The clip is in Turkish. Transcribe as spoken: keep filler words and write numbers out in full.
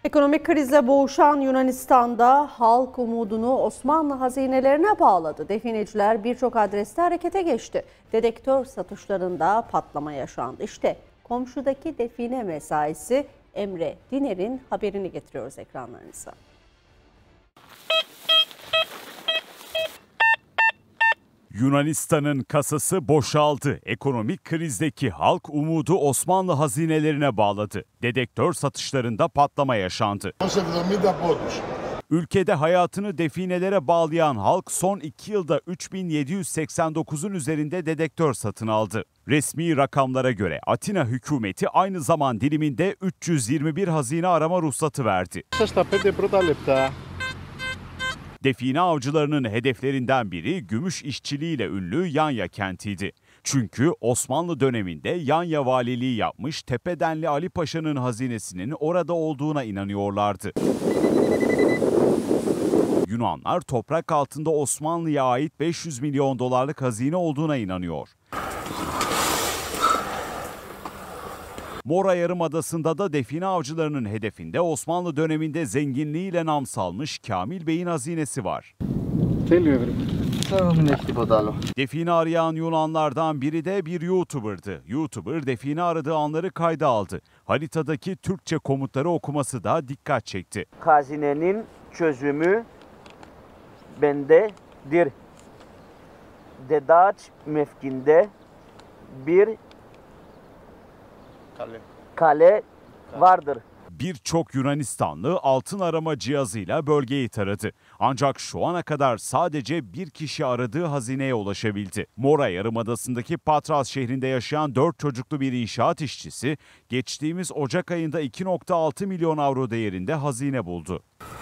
Ekonomik krizle boğuşan Yunanistan'da halk umudunu Osmanlı hazinelerine bağladı. Defineciler birçok adreste harekete geçti. Dedektör satışlarında patlama yaşandı. İşte komşudaki define mesaisi Emre Diner'in haberini getiriyoruz ekranlarınıza. Yunanistan'ın kasası boşaldı. Ekonomik krizdeki halk umudu Osmanlı hazinelerine bağladı. Dedektör satışlarında patlama yaşandı. Ülkede hayatını definelere bağlayan halk son iki yılda üç bin yedi yüz seksen dokuzun üzerinde dedektör satın aldı. Resmi rakamlara göre Atina hükümeti aynı zaman diliminde üç yüz yirmi bir hazine arama ruhsatı verdi. Define avcılarının hedeflerinden biri gümüş işçiliğiyle ünlü Yanya kentiydi. Çünkü Osmanlı döneminde Yanya valiliği yapmış Tepedenli Ali Paşa'nın hazinesinin orada olduğuna inanıyorlardı. Yunanlar toprak altında Osmanlı'ya ait beş yüz milyon dolarlık hazine olduğuna inanıyor. Mora Yarımadası'nda da define avcılarının hedefinde Osmanlı döneminde zenginliğiyle nam salmış Kamil Bey'in hazinesi var. Define arayan Yunanlardan biri de bir YouTuber'dı. YouTuber define aradığı anları kayda aldı. Haritadaki Türkçe komutları okuması da dikkat çekti. Hazinenin çözümü bendedir. Dedaç mevkinde bir Kale. Kale vardır. Birçok Yunanistanlı altın arama cihazıyla bölgeyi taradı. Ancak şu ana kadar sadece bir kişi aradığı hazineye ulaşabildi. Mora Yarımadası'ndaki Patras şehrinde yaşayan dört çocuklu bir inşaat işçisi geçtiğimiz Ocak ayında iki nokta altı milyon avro değerinde hazine buldu.